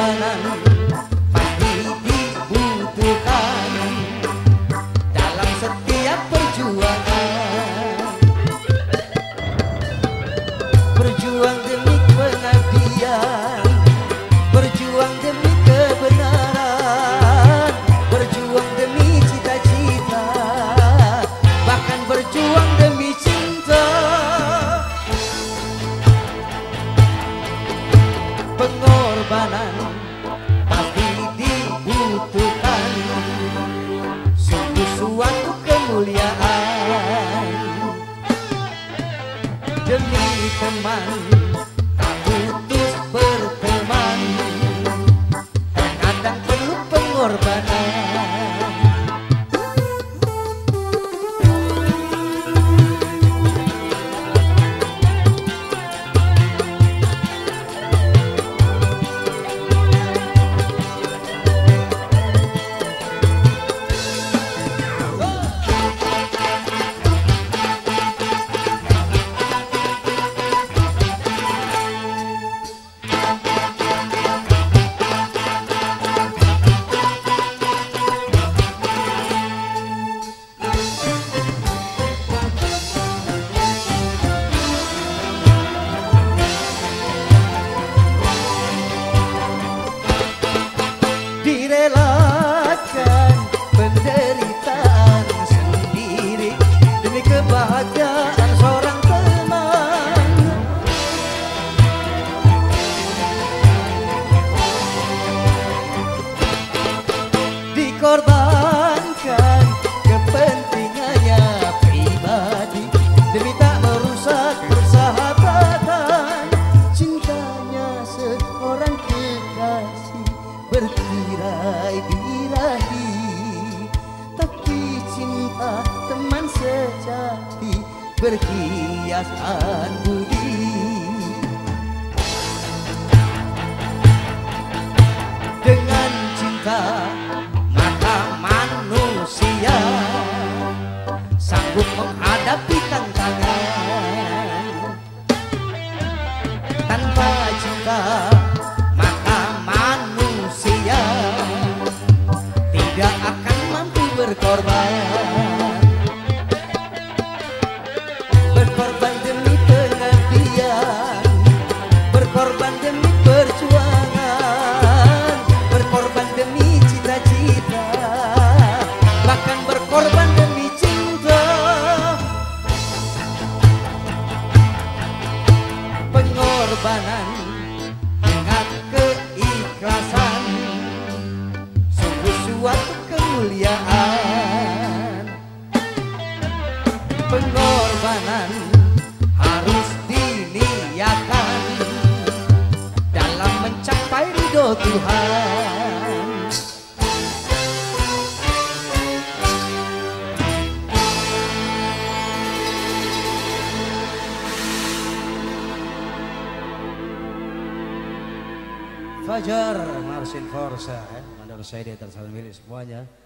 pengorbanan pasti dibutuhkan dalam setiap perjuangan. Berjuang demi pengabdian, berjuang demi kebenaran, berjuang demi cita-cita, bahkan berjuang demi cinta. Pengorbanan pasti dibutuhkan, sungguh suatu kemuliaan. Demi teman tak putus berteman, terkadang perlu pengorbanan. Direlakan penderitaan sendiri demi kebahagiaan seorang teman. Dikorbankan kepentingannya pribadi demi tak merusak persahabatan. Cintanya seorang kekasih bertirai-birahi, tapi cinta teman sejati berhiasan budi. Dengan cinta maka manusia sanggup menghadapi tantangan. Tanpa cinta tidak akan mampu berkorban. Berkorban demi pengabdian, berkorban demi perjuangan, berkorban demi cita-cita, bahkan berkorban demi cinta. Pengorbanan dengan keikhlasan suatu kemuliaan. Pengorbanan harus diniatkan dalam mencapai ridho Tuhan. Fajar Marsin Forsa, menurut saya dia tersalah milik semuanya.